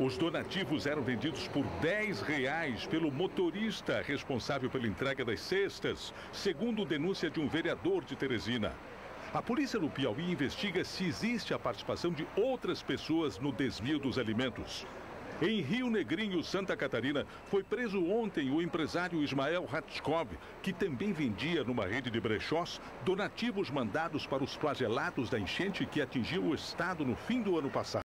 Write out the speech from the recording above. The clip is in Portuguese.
Os donativos eram vendidos por R$ 10 pelo motorista responsável pela entrega das cestas, segundo denúncia de um vereador de Teresina. A polícia do Piauí investiga se existe a participação de outras pessoas no desvio dos alimentos. Em Rio Negrinho, Santa Catarina, foi preso ontem o empresário Ismael Ratskov, que também vendia numa rede de brechós donativos mandados para os flagelados da enchente que atingiu o estado no fim do ano passado.